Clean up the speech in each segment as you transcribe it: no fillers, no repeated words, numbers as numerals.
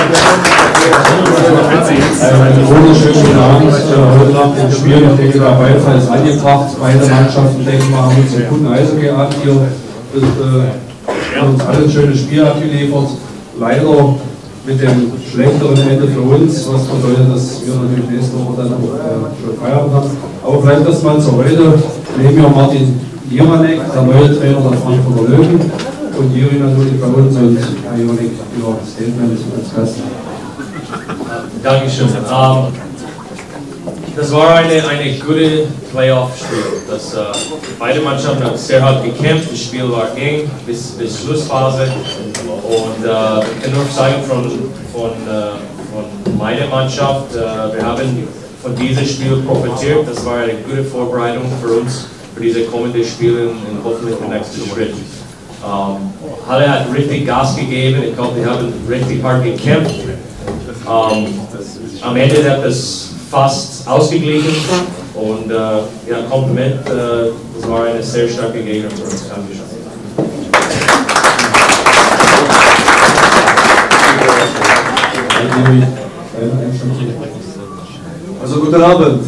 Einen wunderschönen Abend. Heute nach dem Spiel, ich denke, der Beifall ist angebracht. Beide Mannschaften, denke ich mal, haben uns einen guten Eishockey ab hier. Haben uns alle ein schönes Spiel abgeliefert. Leider mit dem schlechteren Ende für uns, was bedeutet, dass wir natürlich nächste Woche dann schon Feierabend haben. Aber vielleicht das mal zu heute. Neben mir Martin Jiranek, der neue Trainer der Frankfurter Löwen. Und Jiri natürlich bei uns und Jiranek über Statement als Gast. Dankeschön. Das war eine gute Playoff-Spiel. Beide Mannschaften haben sehr hart gekämpft, das Spiel war eng bis Schlussphase. Und ich kann nur sagen von meiner Mannschaft, wir haben von diesem Spiel profitiert. Das war eine gute Vorbereitung für uns, für diese kommenden Spiele und hoffentlich den nächsten Schritt. Halle hat richtig Gas gegeben, ich glaube, die haben richtig hart gekämpft. Am Ende hat es fast ausgeglichen und ja, Kompliment, das war eine sehr starke Gegner für uns. Also guten Abend.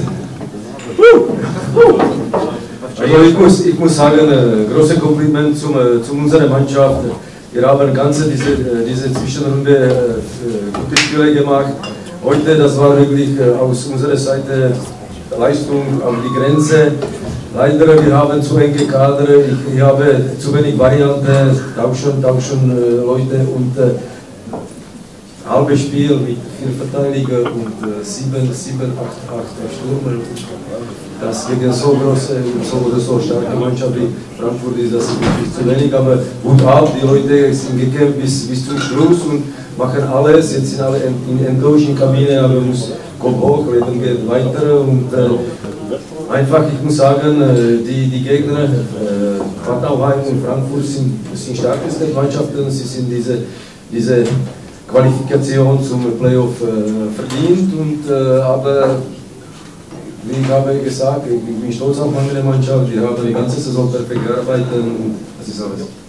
Also ich muss sagen, großes Kompliment zu unserer Mannschaft. Wir haben diese Zwischenrunde gute Spiele gemacht. Heute, das war wirklich aus unserer Seite Leistung an die Grenze. Leider, wir haben zu enge Kader, ich habe zu wenig Varianten, tauschen Leute und halbes Spiel mit 4 Verteidiger und 7, 8 Stürmer. Das gegen so große und so starke Mannschaft wie Frankfurt ist das wirklich zu wenig, aber gut ab, die Leute sind gekämpft bis zum Schluss und machen alles, jetzt sind alle in Coaching-Kabine, aber muss Kopf hoch, Leben geht weiter und einfach, ich muss sagen, die Gegner, Bad und Frankfurt sind starkeste Mannschaften, sie sind diese Qualifikation zum Playoff verdient und aber wie ich habe gesagt, ich bin stolz auf meine Mannschaft, wir haben die ganze Saison perfekt gearbeitet und das ist alles.